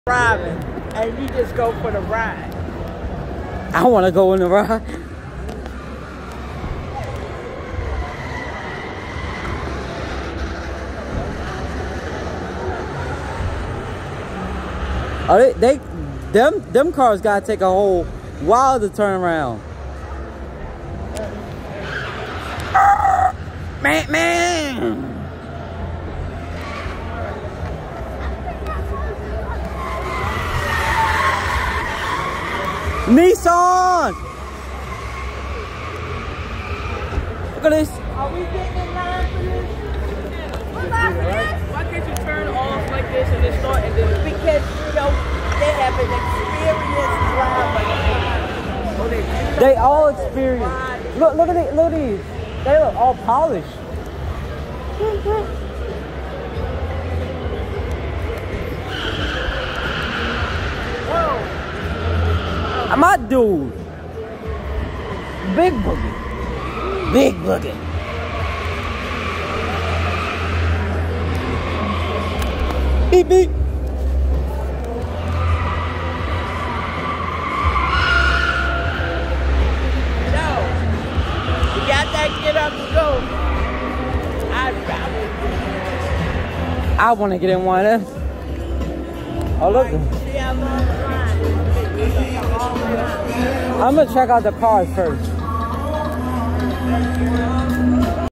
driving and you just go for the ride. I want to go in the ride. Oh, them cars gotta take a whole while to turn around. Man. Nissan! Look at this. Are we getting in line for this? What's line for this? Why can't you turn off like this and then start and then... Because, you know, they have an experienced driver. They all experienced. Look at these. They look all polished. My dude. Big boogie. Big boogie. Beep beep. Get up and go. I want to get in one of them. Oh, look. I'm going to check out the cars first.